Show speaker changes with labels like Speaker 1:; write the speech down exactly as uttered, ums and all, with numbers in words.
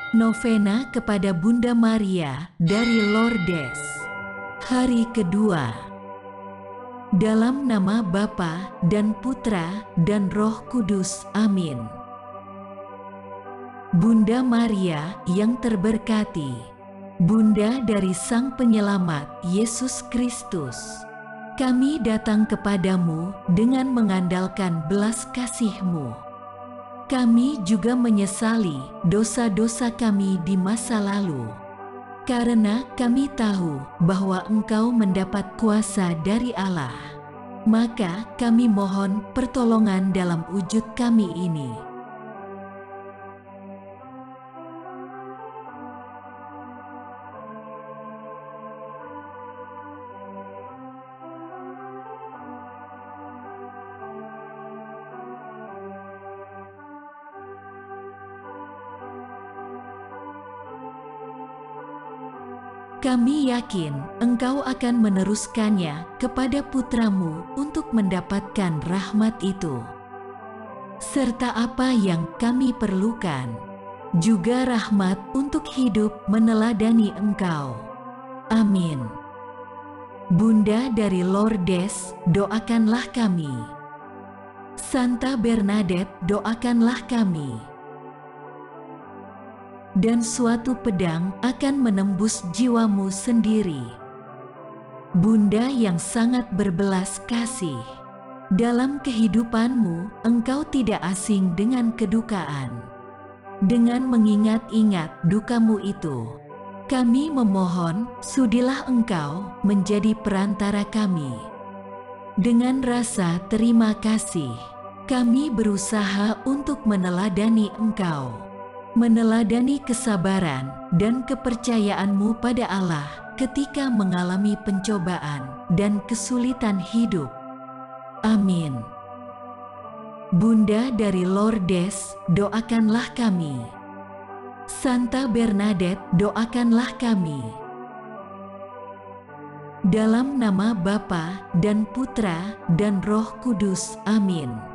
Speaker 1: Novena kepada Bunda Maria dari Lourdes. Hari kedua. Dalam nama Bapa dan Putra dan Roh Kudus. Amin. Bunda Maria yang terberkati, Bunda dari Sang Penyelamat Yesus Kristus, kami datang kepadamu dengan mengandalkan belas kasih-Mu. Kami juga menyesali dosa-dosa kami di masa lalu, karena kami tahu bahwa Engkau mendapat kuasa dari Allah. Maka kami mohon pertolongan dalam wujud kami ini. Kami yakin Engkau akan meneruskannya kepada putramu untuk mendapatkan rahmat itu. Serta apa yang kami perlukan, juga rahmat untuk hidup meneladani Engkau. Amin. Bunda dari Lourdes, doakanlah kami. Santa Bernadette, doakanlah kami. Dan suatu pedang akan menembus jiwamu sendiri. Bunda yang sangat berbelas kasih, dalam kehidupanmu engkau tidak asing dengan kedukaan. Dengan mengingat-ingat dukamu itu, kami memohon sudilah engkau menjadi perantara kami. Dengan rasa terima kasih, kami berusaha untuk meneladani engkau. Meneladani kesabaran dan kepercayaanmu pada Allah ketika mengalami pencobaan dan kesulitan hidup. Amin. Bunda dari Lourdes, doakanlah kami. Santa Bernadette, doakanlah kami. Dalam nama Bapa dan Putra dan Roh Kudus. Amin.